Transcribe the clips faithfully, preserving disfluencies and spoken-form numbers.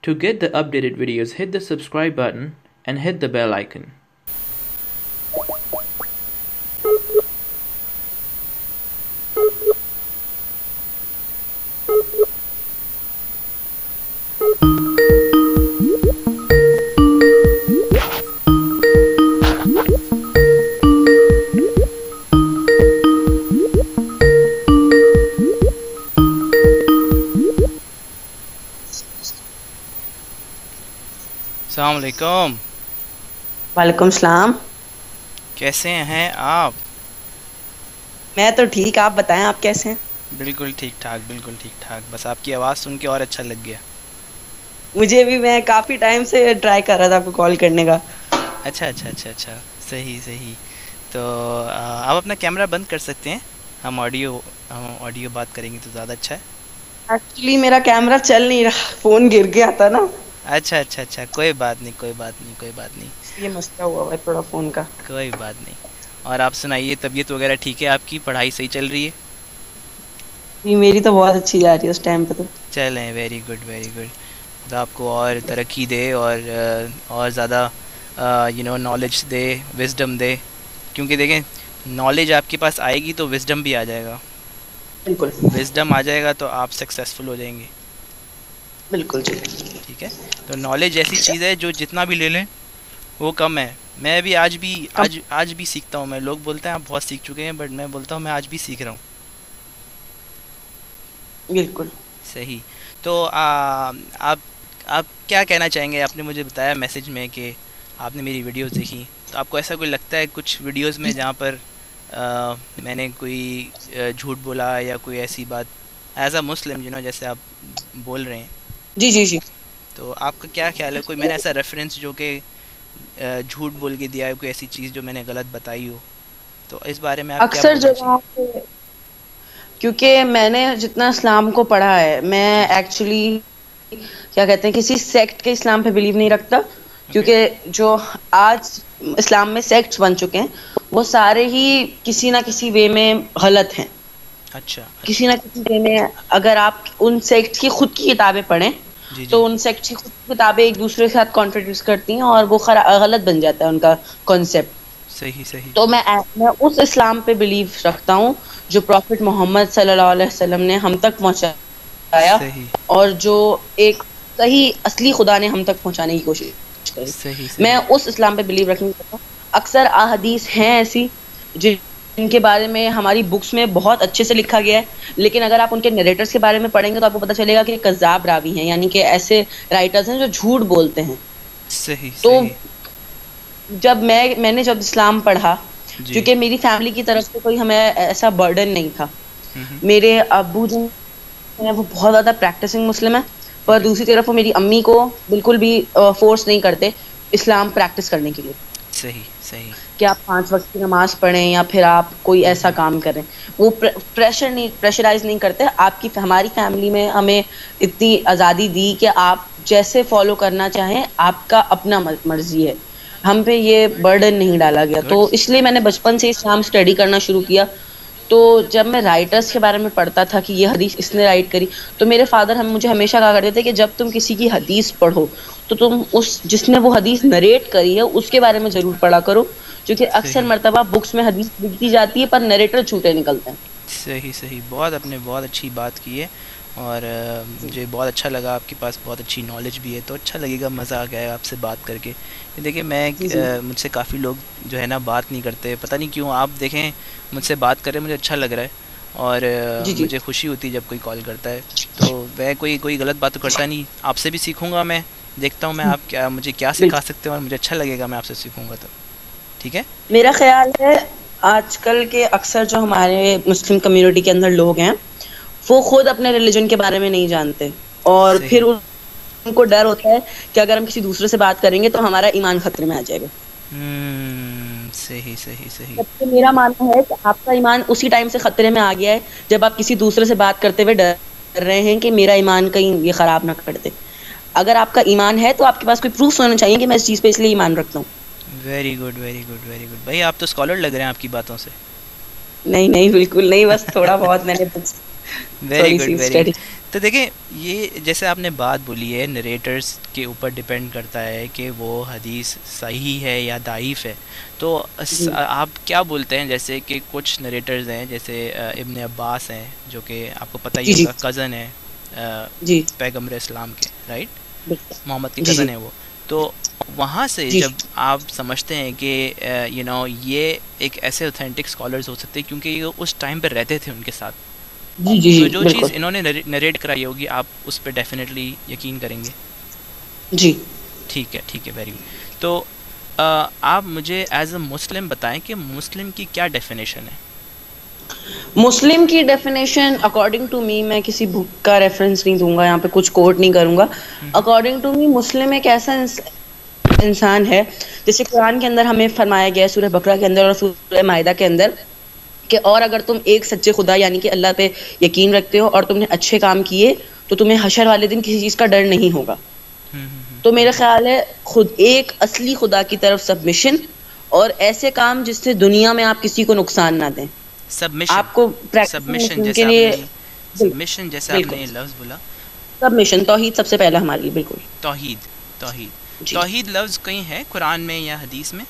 To get the updated videos, hit the subscribe button and hit the bell icon. السلام علیکم. وعلیکم السلام. کیسے ہیں آپ؟ میں تو ٹھیک، آپ بتائیں آپ کیسے ہیں؟ بالکل ٹھیک ٹھاک بالکل ٹھیک ٹھاک. بس آپ کی آواز سن کے اور اچھا لگ گیا. مجھے بھی، میں کافی ٹائم سے ٹرائی کر رہا تھا آپ کو کال کرنے کا. اچھا اچھا اچھا اچھا صحیح صحیح. تو آپ اپنا کیمرہ بند کر سکتے ہیں، ہم آڈیو ہم آڈیو بات کریں گے تو زیادہ اچھا ہے. ایکچولی میرا کیمرہ چل نہیں رہا، فون گر گیا تھا نا. اچھا اچھا اچھا کوئی بات نہیں کوئی بات نہیں کوئی بات نہیں اس لیے مسئلہ ہوا ہوا ہے تھوڑا فون کا. کوئی بات نہیں. اور آپ سنائیے، طبیعت وغیرہ ٹھیک ہے آپ کی؟ پڑھائی صحیح چل رہی ہے؟ جی میری تو بہت اچھی جا رہی ہے اس ٹائم پہ. تو چلیں ویری گڈ ویری گڈ. خدا آپ کو اور ترقی دے اور اور زیادہ یو نو نالج دے، وزڈم دے. کیونکہ دیکھیں نالج آپ کے پاس آئے گی تو وزڈم بھی آ جائے گا. بالکل وزڈم آ جائے گا تو آپ سکسیزفل ہو جائیں گے. بالکل جی. ٹھیک ہے. تو نالج ایسی چیز ہے جو جتنا بھی لے لیں وہ کم ہے. میں بھی آج بھی آج آج بھی سیکھتا ہوں. میں لوگ بولتے ہیں آپ بہت سیکھ چکے ہیں، بٹ میں بولتا ہوں میں آج بھی سیکھ رہا ہوں. بالکل صحیح. تو آپ آپ کیا کہنا چاہیں گے؟ آپ نے مجھے بتایا میسج میں کہ آپ نے میری ویڈیوز دیکھی، تو آپ کو ایسا کوئی لگتا ہے کچھ ویڈیوز میں جہاں پر میں نے کوئی جھوٹ بولا یا کوئی ایسی بات as a Muslim you know جیسے آپ بول رہے ہیں؟ جی جی جی. تو آپ کا کیا خیال ہے؟ کوئی میں نے ایسا ریفرنس جو کہ جھوٹ بول کے دیا ہے، کوئی ایسی چیز جو میں نے غلط بتائی ہو، تو اس بارے میں آپ کیا اکثر بولنا جگہوں چاہیں؟ پہ، کیونکہ میں نے جتنا اسلام کو پڑھا ہے، میں جی جی. ایکچولی کیا کہتے ہیں کسی سیکٹ کے اسلام پہ بلیو نہیں رکھتا. اوکے. کیونکہ جو آج اسلام میں سیکٹس بن چکے ہیں وہ سارے ہی کسی نہ کسی وے میں غلط ہیں. اچھا کسی اچھا. نہ کسی وے میں اگر آپ ان سیکٹس کی خود کی کتابیں پڑھیں جی جی. تو ان سیکٹس کی خود کی کتابیں ایک دوسرے کے ساتھ کانٹرڈکٹ کرتی ہیں اور وہ غلط بن جاتا ہے ان کا کانسیپٹ. صحیح صحیح. تو میں میں اس اسلام پہ بلیو رکھتا ہوں جو پروفٹ محمد صلی اللہ علیہ وسلم نے ہم تک پہنچایا، صحیح اور جو ایک صحیح اصلی خدا نے ہم تک پہنچانے کی کوشش کری. صحیح میں صحیح. اس اسلام پہ بلیو رکھنا چاہتا ہوں. اکثر احادیث ہیں ایسی جن کے بارے میں ہماری بکس میں بہت اچھے سے لکھا گیا ہے، لیکن اگر آپ ان کے نریٹرز کے بارے میں پڑھیں گے تو آپ کو پتہ چلے گا کہ کذاب راوی ہیں، یعنی کہ ایسے رائٹرز ہیں جو جھوٹ بولتے ہیں. صحیح تو صحیح. جب میں میں نے جب اسلام پڑھا، جی. کیونکہ میری فیملی کی طرف سے کوئی ہمیں ایسا برڈن نہیں تھا. ہوں ہوں. میرے ابو جو ہیں وہ بہت زیادہ پریکٹسنگ مسلم ہیں، پر اوکے. دوسری طرف وہ میری امی کو بالکل بھی فورس نہیں کرتے اسلام پریکٹس کرنے کے لیے صحیح صحیح. کہ آپ پانچ وقت کی نماز پڑھیں یا پھر آپ کوئی ایسا کام کریں. وہ پریشر نہیں پریشرائز نہیں کرتے. آپ کی ہماری فیملی میں ہمیں اتنی آزادی دی کہ آپ جیسے فالو کرنا چاہیں، آپ کا اپنا مرضی ہے. ہم پہ یہ برڈن نہیں ڈالا گیا. گڈ. تو اس لیے میں نے بچپن سے اسلام اسٹڈی کرنا شروع کیا. تو جب میں رائٹرز کے بارے میں پڑھتا تھا کہ یہ حدیث اس نے رائٹ کری، تو میرے فادر ہم مجھے ہمیشہ کہا کرتے تھے کہ جب تم کسی کی حدیث پڑھو تو تم اس جس نے وہ حدیث نریٹ کری ہے اس کے بارے میں ضرور پڑھا کرو، کیونکہ اکثر صحیح مرتبہ بکس میں حدیث لکھی جاتی ہے پر نریٹر جھوٹے نکلتے ہیں. صحیح صحیح. بہت آپ نے بہت اچھی بات کی ہے، اور مجھے بہت اچھا لگا. آپ کے پاس بہت اچھی نالج بھی ہے، تو اچھا لگے گا، مزہ آ گیا آپ سے بات کر کے. دیکھیں میں جی جی مجھ سے کافی لوگ جو ہے نا بات نہیں کرتے، پتہ نہیں کیوں. آپ دیکھیں مجھ سے بات کریں مجھے اچھا لگ رہا ہے، اور جی جی مجھے خوشی ہوتی ہے جب کوئی کال کرتا ہے. تو میں کوئی کوئی غلط بات تو کرتا نہیں. آپ سے بھی سیکھوں گا. میں دیکھتا ہوں میں آپ کیا مجھے کیا سکھا بالکل. سکتے ہیں، اور مجھے اچھا لگے گا میں آپ سے سیکھوں گا. تو ٹھیک ہے. میرا خیال ہے آج کل کے اکثر جو ہمارے مسلم کمیونٹی کے اندر لوگ ہیں وہ خود اپنے ریلیجن کے بارے میں نہیں جانتے، اور صحیح. پھر ان کو ڈر ہوتا ہے کہ اگر ہم کسی دوسرے سے بات کریں گے تو ہمارا ایمان خطرے میں آ جائے گا. ہوں صحیح صحیح صحیح. جبکہ میرا ماننا ہے کہ آپ کا ایمان اسی ٹائم سے خطرے میں آ گیا ہے جب آپ کسی دوسرے سے بات کرتے ہوئے ڈر رہے ہیں کہ میرا ایمان کہیں یہ خراب نہ کر دے. اگر آپ کا ایمان ہے تو آپ کے پاس کوئی پروف ہونا چاہیے کہ میں اس چیز پہ اس لیے ایمان رکھتا ہوں. Very good very good very good. بھائی آپ تو اسکالر لگ رہے ہیں آپ کی باتوں سے. نہیں نہیں بالکل نہیں، بس تھوڑا بہت میں نے ویری گڈ ویری گڈ. تو دیکھیں یہ جیسے آپ نے بات بولی ہے نریٹرز کے اوپر ڈپینڈ کرتا ہے کہ وہ حدیث صحیح ہے یا ضعیف ہے. تو آپ کیا بولتے ہیں جیسے کہ کچھ نریٹرز ہیں جیسے ابن عباس ہیں جو کہ آپ کو پتہ ہی ہوگا کزن ہے پیغمبر اسلام کے, رائٹ, محمد کے کزن ہیں وہ. تو وہاں سے جب آپ سمجھتے ہیں کہ یو نو یہ ایک ایسے اوتھینٹک اسکالرز ہو سکتے ہیں کیونکہ یہ اس ٹائم پہ رہتے تھے ان کے ساتھ, جی جی تو جو چیز انہوں نے نریٹ کرائی ہوگی آپ اس پہ ڈیفینیٹلی یقین کریں گے. جی ٹھیک ہے ٹھیک ہے ویری گڈ. تو آپ مجھے ایز اے مسلم بتائیں کہ مسلم کی کیا ڈیفینیشن ہے؟ مسلم کی ڈیفینیشن اکارڈنگ ٹو می, میں کسی بک کا ریفرنس نہیں دوں گا یہاں پہ, کچھ کوٹ نہیں کروں گا. اکارڈنگ ٹو می مسلم ایک ایسا انسان ہے جیسے قرآن کے اندر ہمیں فرمایا گیا ہے سورہ بقرہ کے اندر اور سورہ مائدہ کے اندر کہ اور اگر تم ایک سچے خدا یعنی کہ اللہ پہ یقین رکھتے ہو اور تم نے اچھے کام کیے تو تمہیں حشر والے دن کسی چیز کا ڈر نہیں ہوگا. تو میرا خیال ہے خود ایک اصلی خدا کی طرف سبمیشن اور ایسے کام جس سے دنیا میں آپ کسی کو نقصان نہ دیں. سبمیشن آپ کو سبمیشن جیسے آپ نے سبمیشن جیسے آپ نے لفظ بولا, سبمیشن توحید سب سے پہلا ہمارے لیے. بالکل توحید توحید توحید لفظ کہیں ہے قرآن میں یا حدیث میں؟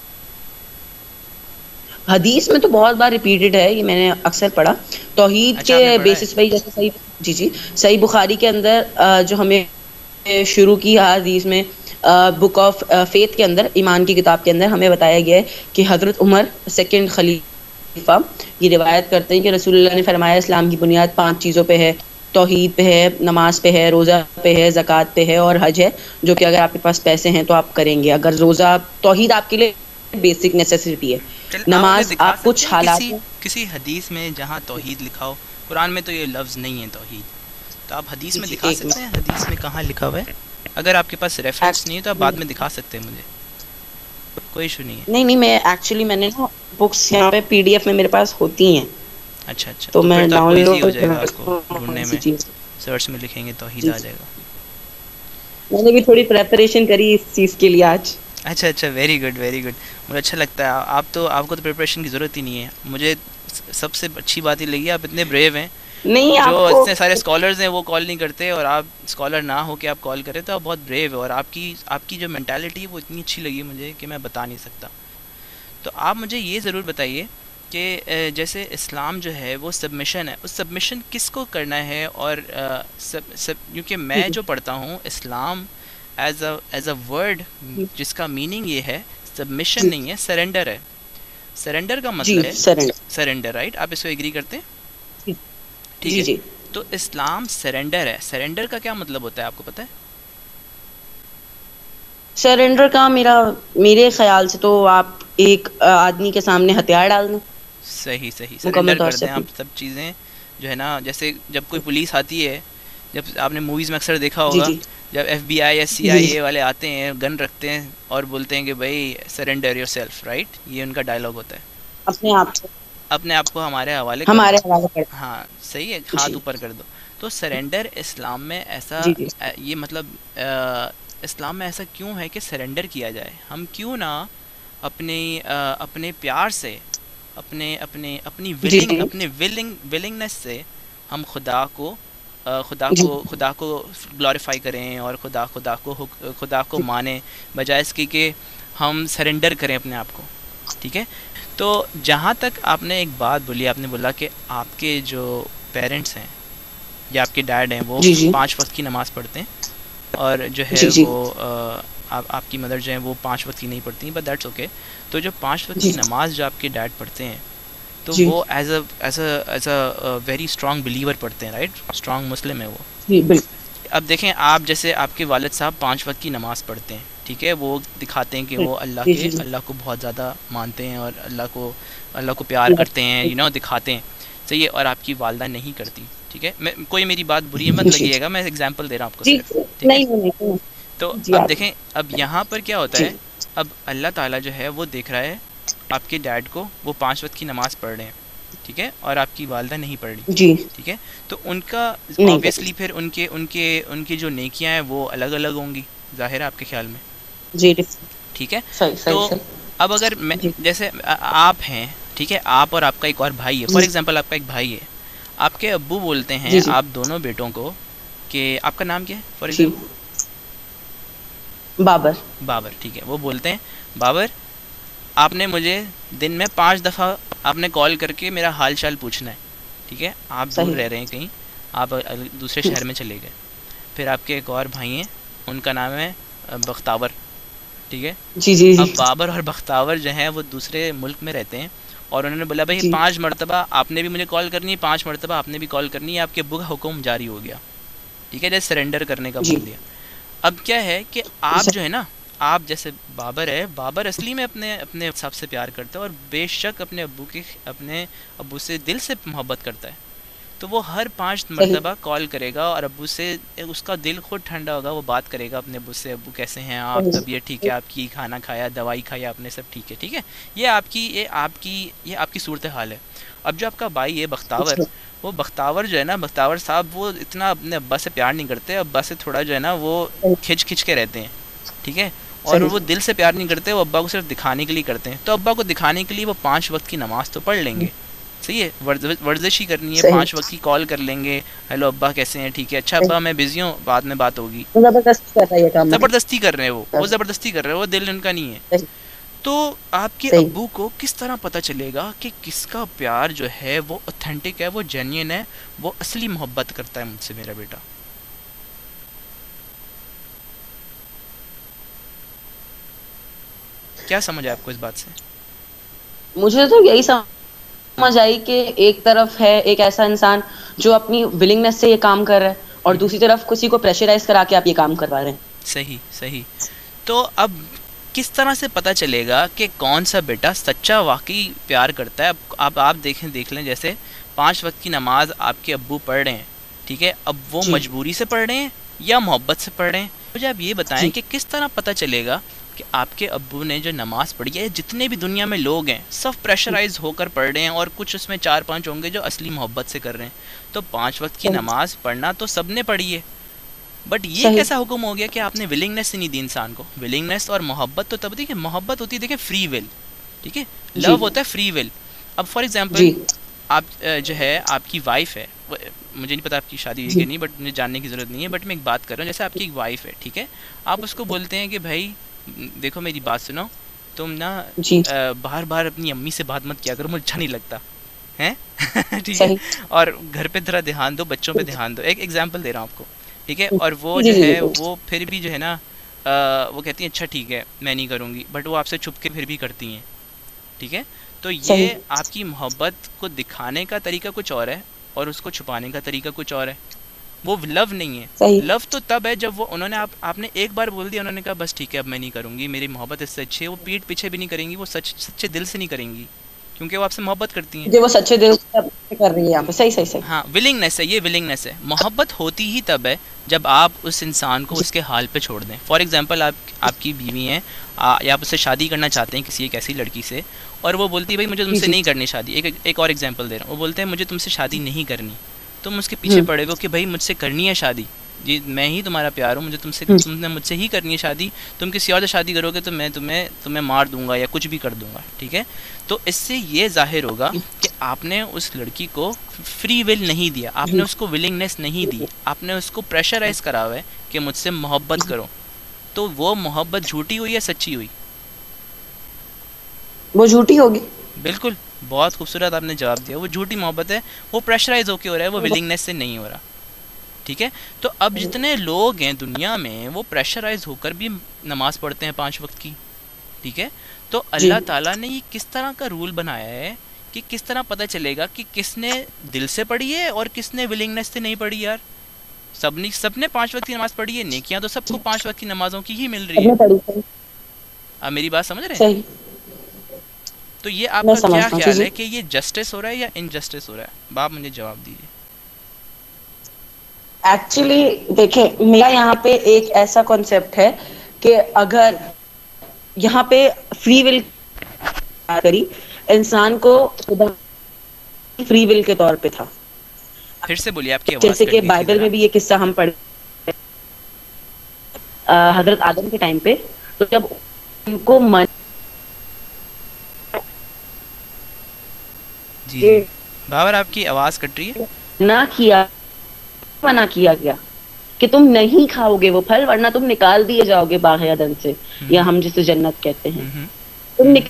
حدیث میں تو بہت بار ریپیٹڈ ہے, یہ میں نے اکثر پڑھا. توحید کے بیسس پہ جیسے صحیح جی جی صحیح بخاری کے اندر جو ہمیں شروع کی حدیث میں بک آف فیتھ کے اندر, ایمان کی کتاب کے اندر ہمیں بتایا گیا ہے کہ حضرت عمر سیکنڈ خلیفہ یہ روایت کرتے ہیں کہ رسول اللہ نے فرمایا اسلام کی بنیاد پانچ چیزوں پہ ہے, توحید پہ ہے, نماز پہ ہے, روزہ پہ ہے, زکوٰۃ پہ ہے اور حج ہے, جو کہ اگر آپ کے پاس پیسے ہیں تو آپ کریں گے. اگر روزہ توحید آپ کے لیے بیسک نیسیسٹی ہے. نماز آپ کچھ حالات کسی حدیث میں جہاں توحید لکھا ہو, قرآن میں تو یہ لفظ نہیں ہے توحید, تو آپ حدیث میں دکھا سکتے ہیں حدیث میں کہاں لکھا ہوا ہے؟ اگر آپ کے پاس ریفرنس نہیں ہے تو آپ بعد میں دکھا سکتے ہیں, مجھے کوئی ایشو نہیں ہے. نہیں نہیں میں ایکچولی میں نے نا بکس یہاں پہ پی ڈی ایف میں میرے پاس ہوتی ہیں. اچھا اچھا تو میں ڈاؤن لوڈ ہو جائے گا, آپ کو ڈھونڈنے میں سرچ میں لکھیں گے توحید آ جائے گا. میں نے بھی تھوڑی پریپریشن کری اس چیز کے لیے آج. اچھا اچھا ویری گڈ ویری گڈ, مجھے اچھا لگتا ہے. آپ تو آپ کو تو پریپریشن کی ضرورت ہی نہیں ہے. مجھے سب سے اچھی بات یہ لگی آپ اتنے بریو ہیں. نہیں جو اتنے سارے اسکالرز ہیں وہ کال نہیں کرتے, اور آپ اسکالر نہ ہو کہ آپ کال کریں تو آپ بہت بریو ہے, اور آپ کی آپ کی جو مینٹالٹی ہے وہ اتنی اچھی لگی مجھے کہ میں بتا نہیں سکتا. تو آپ مجھے یہ ضرور بتائیے کہ جیسے اسلام جو ہے وہ سبمیشن ہے, اس سبمیشن کس کو کرنا ہے؟ اور سب سب کیونکہ میں جو پڑھتا ہوں Islam as a as a word جس کا میننگ یہ ہے سبمیشن نہیں ہے, سرنڈر ہے. سرنڈر کا مطلب ہے سرنڈر, رائٹ؟ آپ اس کو ایگری کرتے ہیں؟ ٹھیک ہے. تو اسلام سرنڈر ہے. سرنڈر کا کیا مطلب ہوتا ہے آپ کو پتہ ہے؟ سرنڈر کا میرا میرے خیال سے تو آپ ایک آدمی کے سامنے ہتھیار ڈال دیں. صحیح صحیح سرنڈر کر دیں آپ سب چیزیں جو ہے نا. جیسے جب کوئی پولیس آتی ہے, جب آپ نے موویز میں اکثر دیکھا ہوگا, جب ایف بی آئی یا سی آئی اے والے آتے ہیں گن رکھتے ہیں اور بولتے ہیں کہ بھائی سرنڈر یور سیلف, رائٹ؟ یہ ان کا ڈائلاگ ہوتا ہے, اپنے آپ کو اپنے آپ کو ہمارے حوالے ہمارے حوالے کر. ہاں صحیح ہے, ہاتھ اوپر کر دو. تو سرنڈر اسلام میں ایسا یہ مطلب اسلام میں ایسا کیوں ہے کہ سرنڈر کیا جائے؟ ہم کیوں نہ اپنی اپنے پیار سے, اپنے اپنے اپنی ولنگ اپنے ولنگ ولنگنس سے ہم خدا کو خدا کو خدا کو گلوریفائی کریں اور خدا خدا کو خدا کو مانیں, بجائے اس کی کہ ہم سرنڈر کریں اپنے آپ کو. ٹھیک ہے. تو جہاں تک آپ نے ایک بات بولی, آپ نے بولا کہ آپ کے جو پیرنٹس ہیں یا آپ کے ڈیڈ ہیں وہ پانچ وقت کی نماز پڑھتے ہیں, اور جو ہے وہ آپ آپ کی مدر جو ہیں وہ پانچ وقت کی نہیں پڑھتی, بٹ دیٹس اوکے. تو جو پانچ وقت کی نماز جو آپ کے ڈیڈ پڑھتے ہیں تو وہ as a as a as a very strong believer پڑھتے ہیں, رائٹ؟ اسٹرانگ مسلم ہے وہ. اب دیکھیں آپ جیسے آپ کے والد صاحب پانچ وقت کی نماز پڑھتے ہیں, ٹھیک ہے, وہ دکھاتے ہیں کہ وہ اللہ کے اللہ کو بہت زیادہ مانتے ہیں اور اللہ کو اللہ کو پیار کرتے ہیں, یو نو دکھاتے ہیں, صحیح ہے, اور آپ کی والدہ نہیں کرتی. ٹھیک ہے, میں کوئی میری بات بری مت لگیے گا, میں ایگزامپل دے رہا ہوں آپ کو صرف, ٹھیک ہے. تو اب دیکھیں اب یہاں پر کیا ہوتا ہے, اب اللہ تعالیٰ جو ہے وہ دیکھ رہا ہے آپ کے ڈیڈ کو, وہ پانچ وقت کی نماز پڑھ رہے ہیں, ٹھیک ہے, اور آپ کی والدہ نہیں پڑھ رہی, ٹھیک ہے. تو ان کا اوبیسلی پھر ان کے ان کے ان کی جو نیکیاں ہیں وہ الگ الگ ہوں گی, ظاہر ہے آپ کے خیال میں, ٹھیک ہے. تو اب اگر میں جیسے آپ ہیں, ٹھیک ہے, آپ اور آپ کا ایک اور بھائی ہے, فار ایگزامپل آپ کا ایک بھائی ہے, آپ کے ابو بولتے ہیں جی جی آپ دونوں بیٹوں کو کہ آپ کا نام کیا ہے فار جی ایگزامپل؟ بابر. بابر. ٹھیک ہے. وہ بولتے ہیں بابر آپ نے مجھے دن میں پانچ دفعہ آپ نے کال کر کے میرا حال چال پوچھنا ہے. ٹھیک ہے. آپ دور صحیح. رہ رہے ہیں کہیں, آپ دوسرے ہم، شہر میں چلے گئے. پھر آپ کے ایک اور بھائی ہیں, ان کا نام ہے بختاور. ٹھیک ہے. جی جی جی اب بابر اور بختاور جو ہیں وہ دوسرے ملک میں رہتے ہیں, اور انہوں نے بولا بھائی جی پانچ مرتبہ آپ نے بھی مجھے کال کرنی ہے, پانچ مرتبہ آپ نے بھی کال کرنی ہے, آپ کے ابو کا حکم جاری ہو گیا. ٹھیک ہے. جیسے سرنڈر کرنے کا جی بول دیا. اب کیا ہے کہ آپ جو ہے نا, آپ جیسے بابر ہے, بابر اصلی میں اپنے اپنے حساب سے پیار کرتا ہے اور بے شک اپنے ابو کے اپنے ابو سے دل سے محبت کرتا ہے. تو وہ ہر پانچ صحیح. مرتبہ کال کرے گا اور ابو سے اس کا دل خود ٹھنڈا ہوگا, وہ بات کرے گا اپنے ابو سے, ابو کیسے ہیں آپ, صحیح. طبیعت ٹھیک ہے آپ کی, کھانا کھایا, دوائی کھایا آپ نے, سب ٹھیک ہے. ٹھیک ہے. یہ آپ کی یہ آپ کی یہ آپ کی صورت حال ہے. اب جو آپ کا بھائی ہے بختاور, اچھا. وہ بختاور جو ہے نا, بختاور صاحب وہ اتنا اپنے ابا سے پیار نہیں کرتے, ابا سے تھوڑا جو ہے نا وہ صحیح. کھچ کھچ کے رہتے ہیں. ٹھیک ہے. اور صحیح. وہ دل سے پیار نہیں کرتے, وہ ابا کو صرف دکھانے کے لیے کرتے ہیں. تو ابا کو دکھانے کے لیے وہ پانچ وقت کی نماز تو پڑھ لیں گے, صحیح ہے, ورزش ہی کرنی ہے, صحیح. پانچ وقت کی کال کر لیں گے, ہیلو ابا کیسے ہیں, ٹھیک ہے, اچھا صحیح. ابا میں بزی ہوں, بعد میں بات ہوگی. وہ زبردست کر رہا ہے یہ کام ہے. زبردستی کر رہے ہیں, وہ وہ زبردستی کر رہے ہیں, وہ دل ان کا نہیں ہے. صحیح. تو آپ کے صحیح. ابو کو کس طرح پتہ چلے گا کہ کس کا پیار جو ہے وہ اوتھینٹک ہے, وہ جینوئن ہے, وہ اصلی محبت کرتا ہے مجھ سے میرا بیٹا؟ کیا سمجھ ہے آپ کو اس بات سے؟ مجھے تو یہی سمجھ آئی کہ ایک طرف ہے ایک ایسا انسان جو اپنی ولنگنس سے یہ کام کر رہا ہے, اور دوسری طرف کسی کو پریشرائز کرا کے آپ یہ کام کروا رہے ہیں. صحیح صحیح. تو اب کس طرح سے پتہ چلے گا کہ کون سا بیٹا سچا واقعی پیار کرتا ہے؟ اب آپ آپ دیکھیں دیکھ لیں, جیسے پانچ وقت کی نماز آپ کے ابو پڑھ رہے ہیں, ٹھیک ہے, اب وہ جی مجبوری سے پڑھ رہے ہیں یا محبت سے پڑھ رہے ہیں؟ مجھے آپ یہ بتائیں جی کہ کس طرح پتہ چلے گا کہ آپ کے ابو نے جو نماز پڑھی ہے, جتنے بھی دنیا میں لوگ ہیں سب پریشرائز ہو کر پڑھ رہے ہیں, اور کچھ اس میں چار پانچ ہوں گے جو اصلی محبت سے کر رہے ہیں. تو پانچ وقت کی صحیح. نماز پڑھنا تو سب نے پڑھی ہے, بٹ یہ صحیح. کیسا حکم ہو گیا کہ آپ نے ولنگنیس ہی نہیں دی انسان کو؟ ولنگنیس اور محبت تو تب دیکھیں, محبت ہوتی ہے دیکھیں فری ول, ٹھیک ہے, جی لو ہوتا ہے فری ول. اب فار ایگزامپل جی آپ جو ہے آپ کی وائف ہے, مجھے نہیں پتا آپ کی شادی ہوئی جی کہ نہیں, بٹ مجھے جاننے کی ضرورت نہیں ہے, بٹ میں ایک بات کر رہا ہوں, جیسے آپ کی ایک وائف ہے, ٹھیک ہے, آپ اس کو بولتے ہیں کہ بھائی دیکھو میری بات سنو, تم نا جی بار بار اپنی امی سے بات مت کیا کرو, مجھے اچھا نہیں لگتا ہے, ٹھیک ہے, صحیح. اور گھر پہ ذرا دھیان دو, بچوں پہ دھیان دو. ایک ایگزامپل دے رہا ہوں آپ کو, ٹھیک ہے, اور وہ جی جو جی ہے بالکل. وہ پھر بھی جو ہے نا وہ کہتی ہیں اچھا ٹھیک ہے میں نہیں کروں گی, بٹ وہ آپ سے چھپ کے پھر بھی کرتی ہیں, ٹھیک ہے. تو صحیح. یہ آپ کی محبت کو دکھانے کا طریقہ کچھ اور ہے, اور اس کو چھپانے کا طریقہ کچھ اور ہے. وہ لو نہیں ہے. صحیح. لو تو تب ہے جب وہ انہوں نے آپ آپ نے ایک بار بول دیا, انہوں نے کہا بس ٹھیک ہے اب میں نہیں کروں گی, میری محبت اس سے اچھی ہے, وہ پیٹ پیچھے بھی نہیں کریں گی, وہ سچ سچے دل سے نہیں کریں گی, کیونکہ وہ آپ سے محبت کرتی ہیں. جو وہ سچے دل سے کر رہی ہے یہاں پہ. صحیح صحیح صحیح. ہاں ولنگنیس ہے, یہ ولنگنیس ہے. محبت ہوتی ہی تب ہے جب آپ اس انسان کو جی اس کے حال پہ چھوڑ دیں. فار ایگزامپل آپ آپ کی بیوی ہیں, یا آپ اس سے شادی کرنا چاہتے ہیں کسی ایک ایسی لڑکی سے, اور وہ بولتی ہے بھائی مجھے تم جی سے جی. نہیں کرنی شادی. ایک ایک اور ایگزامپل دے رہا ہوں, وہ بولتے ہیں مجھے تم سے شادی نہیں کرنی, تم اس کے پیچھے ہوں پڑے ہو کہ بھائی مجھ سے کرنی ہے شادی, جی میں ہی تمہارا پیار ہوں, مجھے تم سے ہوں. تم نے مجھ سے ہی کرنی ہے شادی, تم کسی اور سے شادی کرو گے تو میں تمہیں تمہیں مار دوں گا یا کچھ بھی کر دوں گا, ٹھیک ہے. تو اس سے یہ ظاہر ہوگا کہ آپ نے اس لڑکی کو فری ول نہیں دیا, آپ جی نے اس کو ولنگنیس نہیں دی, آپ نے اس کو پریشرائز کرا ہوا ہے کہ مجھ سے محبت کرو. تو وہ محبت جھوٹی ہوئی یا سچی ہوئی؟ وہ جھوٹی ہوگی. بالکل, بہت خوبصورت آپ نے جواب دیا, وہ جھوٹی محبت ہے, وہ پریشرائز ہو کے ہو رہا ہے, وہ ولنگنیس سے نہیں ہو رہا, ٹھیک ہے. تو اب جتنے لوگ ہیں دنیا میں وہ پریشرائز ہو کر بھی نماز پڑھتے ہیں پانچ وقت کی, ٹھیک ہے. تو جی اللہ تعالیٰ نے یہ کس طرح کا رول بنایا ہے کہ کس طرح پتہ چلے گا کہ کس نے دل سے پڑھی ہے اور کس نے ولنگنیس سے نہیں پڑھی؟ یار سب نے سب نے پانچ وقت کی نماز پڑھی ہے, نیکیاں تو سب کو پانچ وقت کی نمازوں کی ہی مل رہی ہے. اپنے طریقے. آپ میری بات سمجھ رہے ہیں؟ صحیح. تو یہ آپ میں کا کیا سمجھتا ہوں. جی خیال جی. ہے کہ یہ جسٹس ہو رہا ہے یا انجسٹس ہو رہا ہے؟ آپ مجھے جواب دیجیے. ایکچولی دیکھیں, میرا یہاں پہ ایک ایسا کانسیپٹ ہے کہ اگر یہاں پہ فری ول کری, انسان کو خدا فری ول کے طور پہ تھا. پھر سے بولیے, آپ کی آواز جیسے کہ کٹ گئی تھی بائبل ذرا. میں بھی یہ قصہ ہم پڑھ حضرت آدم کے ٹائم پہ, تو جب ان کو من جی جی بابر آپ کی آواز کٹ رہی ہے. منع کیا منع کیا گیا کہ تم نہیں کھاؤ گے وہ پھل ورنہ تم نکال دیے جاؤ گے باغ عدن سے, یا ہم جسے جنت کہتے ہیں. تم نک...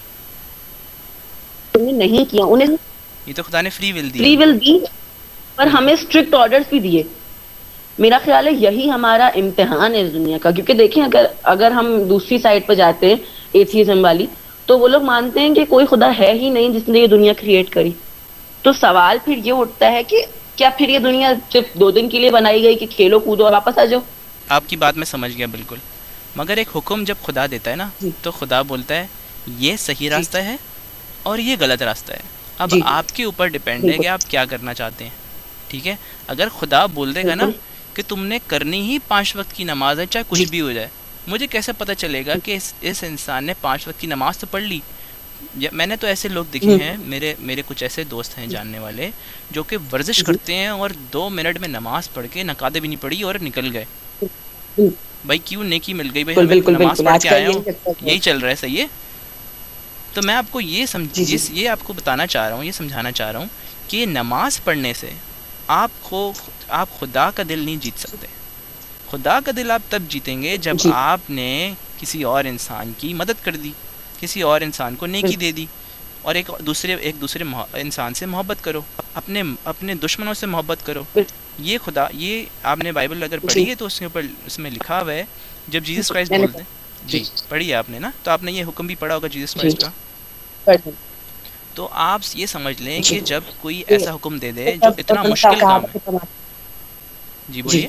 تم نے نہیں کیا. انہیں یہ تو خدا نے free will the free will دی پر ہمیں اسٹرکٹ آرڈرز بھی دیے. میرا خیال ہے یہی ہمارا امتحان ہے اس دنیا کا, کیونکہ دیکھیں اگر اگر ہم دوسری سائڈ پہ جاتے ہیں ایتھیزم والی, تو وہ لوگ مانتے ہیں کہ کوئی خدا ہے ہی نہیں جس نے یہ دنیا کریٹ کری. تو سوال پھر یہ اٹھتا ہے کہ کیا پھر یہ دنیا صرف دو دن کے لیے بنائی گئی کہ کھیلو کودو اور واپس آ جاؤ؟ آپ کی بات میں سمجھ گیا بالکل, مگر ایک حکم جب خدا دیتا ہے نا تو خدا بولتا ہے یہ صحیح راستہ ہے اور یہ غلط راستہ ہے. اب آپ کے اوپر ڈیپینڈ ہے کہ آپ کیا کرنا چاہتے ہیں. ٹھیک ہے, اگر خدا بول دے گا نا کہ تم نے کرنی ہی پانچ وقت کی نماز ہے چاہے کچھ بھی ہو جائے, مجھے کیسے پتہ چلے گا کہ اس اس انسان نے پانچ وقت کی نماز تو پڑھ لی؟ میں نے تو ایسے لوگ دیکھے ہیں, میرے میرے کچھ ایسے دوست ہیں جاننے والے جو کہ ورزش کرتے ہیں اور دو منٹ میں نماز پڑھ کے نقادیں بھی نہیں پڑھی اور نکل گئے. بھائی کیوں نیکی مل گئی, بھائی ہمیں نماز پڑھ کے آیا ہوں, یہی چل رہا ہے. صحیح ہے. تو میں آپ کو یہ سمجھ یہ آپ کو بتانا چاہ رہا ہوں, یہ سمجھانا چاہ رہا ہوں کہ نماز پڑھنے سے آپ کو آپ خدا کا دل نہیں جیت سکتے. خدا کا دل آپ تب جیتیں گے جب آپ نے کسی اور انسان کی مدد کر دی, کسی اور انسان کو نیکی دے دی, اور ایک دوسرے ایک دوسرے انسان سے محبت کرو, اپنے اپنے دشمنوں سے محبت کرو. یہ خدا یہ آپ نے بائبل اگر پڑھی ہے تو اس کے اوپر اس میں لکھا ہوا ہے جب جیسس کرائسٹ بولتے ہیں. جی پڑھی ہے آپ نے نا, تو آپ نے یہ حکم بھی پڑھا ہوگا جیسس کرائسٹ کا. تو آپ یہ سمجھ لیں کہ جب کوئی ایسا حکم دے دے جو اتنا مشکل کام ہے. جی بولیے.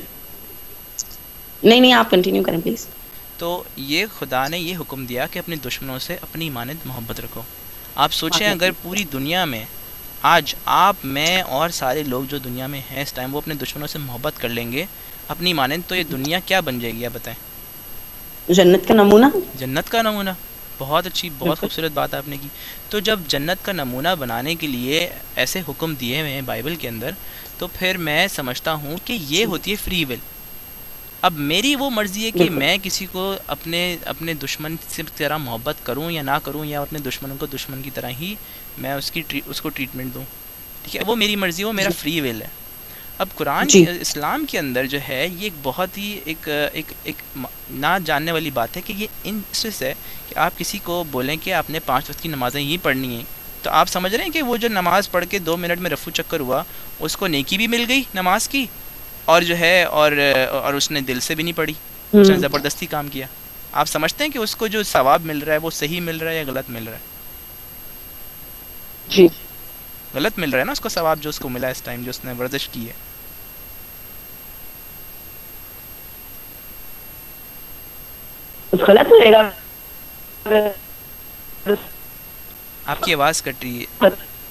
نہیں نہیں آپ کنٹینیو کریں پلیز. تو یہ خدا نے یہ حکم دیا کہ اپنے دشمنوں سے اپنی مانند محبت رکھو. آپ سوچیں اگر پوری دنیا میں آج آپ میں اور سارے لوگ جو دنیا میں ہیں اس ٹائم وہ اپنے دشمنوں سے محبت کر لیں گے اپنی مانند, تو یہ دنیا کیا بن جائے گی آپ بتائیں؟ جنت کا نمونہ. جنت کا نمونہ. بہت اچھی بہت خوبصورت بات آپ نے کی. تو جب جنت کا نمونہ بنانے کے لیے ایسے حکم دیے ہوئے ہیں بائبل کے اندر, تو پھر میں سمجھتا ہوں کہ یہ ہوتی ہے فری ول. اب میری وہ مرضی ہے کہ میں کسی کو اپنے اپنے دشمن سے طرح محبت کروں یا نہ کروں, یا اپنے دشمنوں کو دشمن کی طرح ہی میں اس کی اس کو ٹریٹمنٹ دوں. ٹھیک ہے, وہ میری مرضی, وہ میرا فری ول ہے. اب قرآن اسلام کے اندر جو ہے یہ ایک بہت ہی ایک ایک ایک نہ جاننے والی بات ہے کہ یہ ان سے ہے کہ آپ کسی کو بولیں کہ آپ نے پانچ وقت کی نمازیں ہی پڑھنی ہیں, تو آپ سمجھ رہے ہیں کہ وہ جو نماز پڑھ کے دو منٹ میں رفو چکر ہوا اس کو نیکی بھی مل گئی نماز کی, اور جو ہے اور اور اس نے دل سے بھی نہیں پڑھی, اس نے زبردستی کام کیا. آپ سمجھتے ہیں کہ اس کو جو ثواب مل رہا ہے وہ صحیح مل رہا ہے یا غلط مل رہا ہے؟ جی غلط مل رہا ہے نا اس کو ثواب جو اس کو ملا اس ٹائم جو اس نے ورزش کی ہے. غلط رہے گا. آپ کی آواز کٹ رہی ہے.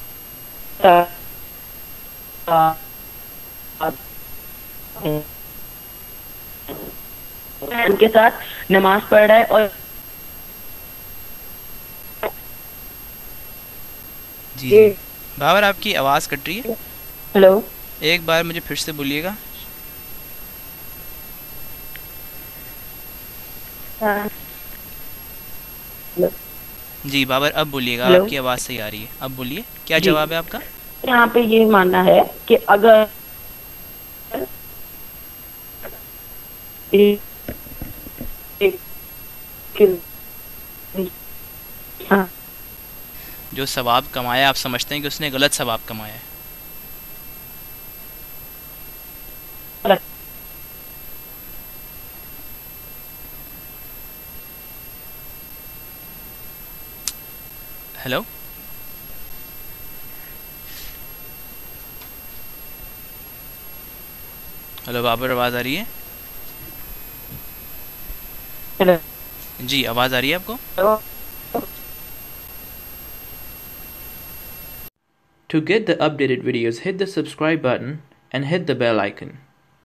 ان کے ساتھ نماز پڑھ رہا ہے اور جی جی بابر آپ کی آواز کٹ رہی ہے. ہلو ایک بار مجھے پھر سے بولیے گا. جی بابر اب بولیے گا, آپ کی آواز صحیح آ رہی ہے, اب بولیے کیا جواب ہے آپ کا. یہاں پہ یہ ماننا ہے کہ اگر جو ثواب کمایا آپ سمجھتے ہیں کہ اس نے غلط ثواب کمایا ہے. ہیلو ہیلو بابر آواز آ رہی ہے؟ جی آواز آ رہی ہے آپ کو؟ To get the updated videos, hit the subscribe button and hit the bell icon.